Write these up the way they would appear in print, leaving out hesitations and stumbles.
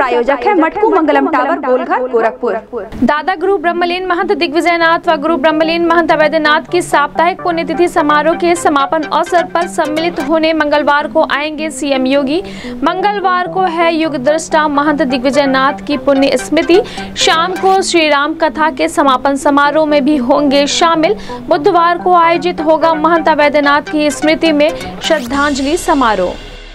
प्रायोजक है मटकू मंगलम टावर गोलघर गोरखपुर। दादा गुरु ब्रह्मलीन महंत दिग्विजयनाथ व गुरु ब्रह्मलीन महंत अवैधनाथ की साप्ताहिक पुण्यतिथि समारोह के समापन अवसर पर सम्मिलित होने मंगलवार को आएंगे सीएम योगी। मंगलवार को है युग दृष्टा महंत दिग्विजयनाथ की पुण्य स्मृति। शाम को श्री राम कथा के समापन समारोह में भी होंगे शामिल। बुधवार को आयोजित होगा महंत अवैधनाथ की स्मृति में श्रद्धांजलि समारोह।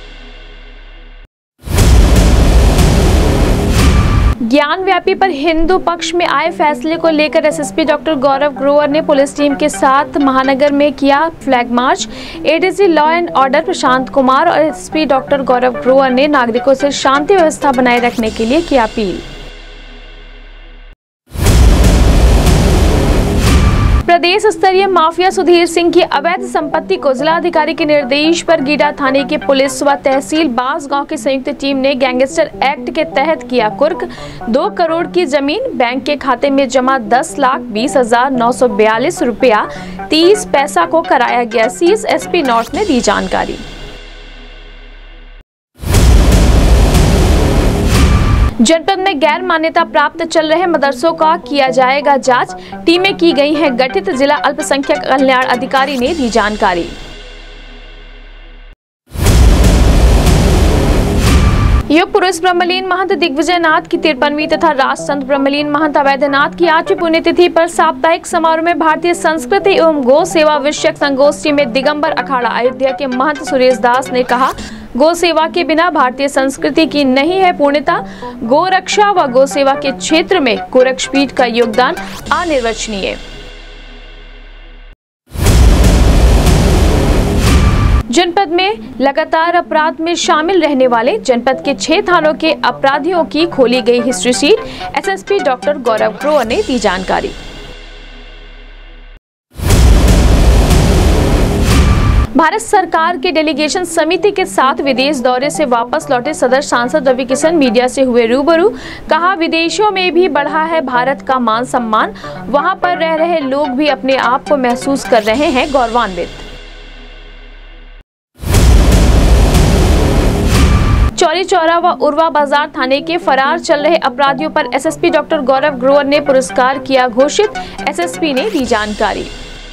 ज्ञान व्यापी पर हिंदू पक्ष में आए फैसले को लेकर एसएसपी डॉक्टर गौरव ग्रोवर ने पुलिस टीम के साथ महानगर में किया flag march. ADG law and order Prashant Kumar और एसएसपी डॉक्टर गौरव ग्रोवर ने नागरिकों से शांति व्यवस्था बनाए रखने के लिए की अपील। प्रदेश स्तरीय माफिया सुधीर सिंह की अवैध संपत्ति को जिलाधिकारी के निर्देश पर गीडा थाने की पुलिस व तहसील बांसगांव की संयुक्त टीम ने गैंगस्टर एक्ट के तहत किया कुर्क। 2 करोड़ की जमीन, बैंक के खाते में जमा 10,20,942 रुपया 30 पैसा को कराया गया सीज। एसपी नॉर्थ ने दी जानकारी। जनपद में गैर मान्यता प्राप्त चल रहे मदरसों का किया जाएगा जांच। टीमें की गई हैं गठित। जिला अल्पसंख्यक कल्याण अधिकारी ने दी जानकारी। युग पुरुष ब्रह्मलीन महंत दिग्विजयनाथ की 53वीं तथा राष्ट्र संत ब्रह्मलीन महंत अवैधनाथ की 8वीं पुण्यतिथि पर साप्ताहिक समारोह में भारतीय संस्कृति एवं गौ सेवा विषयक संगोष्ठी में दिगंबर अखाड़ा अयोध्या के महंत सुरेश दास ने कहा, गौ सेवा के बिना भारतीय संस्कृति की नहीं है पूर्णता। गौ रक्षा व गौ सेवा के क्षेत्र में गोरक्षपीठ का योगदान अनिर्वचनीय। जनपद में लगातार अपराध में शामिल रहने वाले जनपद के 6 थानों के अपराधियों की खोली गई history sheet. SSP doctor Gaurav Grover ने दी जानकारी। भारत सरकार के डेलीगेशन समिति के साथ विदेश दौरे से वापस लौटे सदर सांसद रवि किशन मीडिया से हुए रूबरू। कहा, विदेशों में भी बढ़ा है भारत का मान सम्मान। वहां पर रह रहे लोग भी अपने आप को महसूस कर रहे हैं गौरवान्वित। चौरी चौरा व उर्वा बाजार थाने के फरार चल रहे अपराधियों पर एसएसपी डॉक्टर गौरव ग्रोवर ने पुरस्कार किया घोषित। एसएसपी ने दी जानकारी।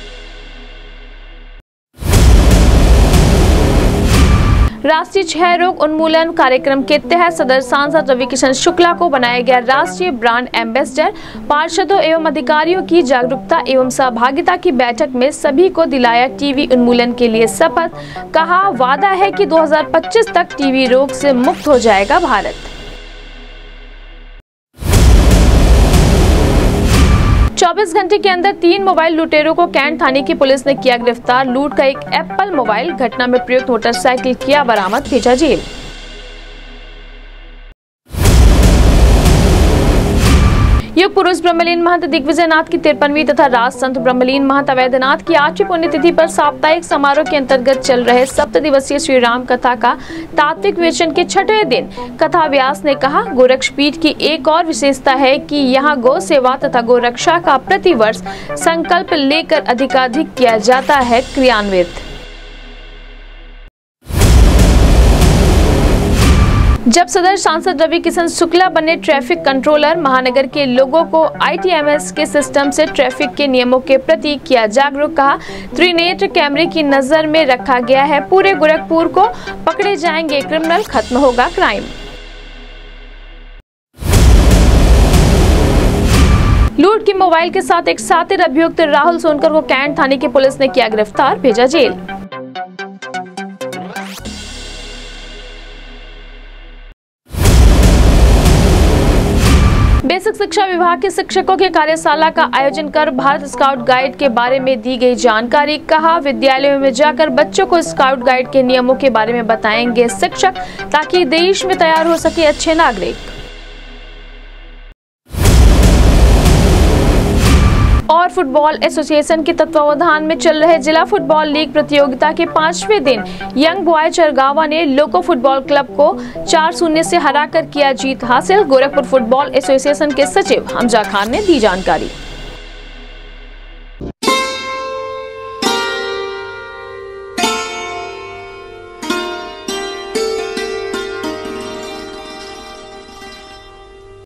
राष्ट्रीय क्षय रोग उन्मूलन कार्यक्रम के तहत सदर सांसद रवि किशन शुक्ला को बनाया गया राष्ट्रीय ब्रांड एम्बेसडर। पार्षदों एवं अधिकारियों की जागरूकता एवं सहभागिता की बैठक में सभी को दिलाया टीबी उन्मूलन के लिए शपथ। कहा, वादा है कि 2025 तक टीबी रोग से मुक्त हो जाएगा भारत। 24 घंटे के अंदर 3 मोबाइल लुटेरों को कैंट थाने की पुलिस ने किया गिरफ्तार। लूट का एक एप्पल मोबाइल, घटना में प्रयुक्त मोटरसाइकिल किया बरामद, भेजा जेल। युग पुरुष ब्रह्मलीन महंत दिग्विजयनाथ की 53वीं तथा राष्ट्र संत ब्रह्मलीन महंत अवैधनाथ की 8वीं पुण्यतिथि पर साप्ताहिक समारोह के अंतर्गत चल रहे 7 दिवसीय श्री राम कथा का तात्विक विवेचन के 6वें दिन कथा व्यास ने कहा, गोरक्षपीठ की एक और विशेषता है कि यहाँ गौ सेवा तथा गौ रक्षा का प्रतिवर्ष संकल्प लेकर अधिकाधिक किया जाता है क्रियान्वित। जब सदर सांसद रवि किशन शुक्ला बने ट्रैफिक कंट्रोलर, महानगर के लोगों को आईटीएमएस के सिस्टम से ट्रैफिक के नियमों के प्रति किया जागरूक। कहा, त्रिनेत्र कैमरे की नजर में रखा गया है पूरे गोरखपुर को। पकड़े जाएंगे क्रिमिनल, खत्म होगा क्राइम। लूट की मोबाइल के साथ एक सातिर अभियुक्त राहुल सोनकर को कैंट थाने की पुलिस ने किया गिरफ्तार, भेजा जेल। बेसिक शिक्षा विभाग के शिक्षकों की कार्यशाला का आयोजन कर भारत स्काउट गाइड के बारे में दी गई जानकारी। कहा, विद्यालयों में जाकर बच्चों को स्काउट गाइड के नियमों के बारे में बताएंगे शिक्षक, ताकि देश में तैयार हो सके अच्छे नागरिक। और फुटबॉल एसोसिएशन के तत्वावधान में चल रहे जिला फुटबॉल लीग प्रतियोगिता के 5वें दिन यंग बॉय चरगावा ने लोको फुटबॉल क्लब को 4-0 से हराकर किया जीत हासिल। गोरखपुर फुटबॉल एसोसिएशन के सचिव हमजा खान ने दी जानकारी।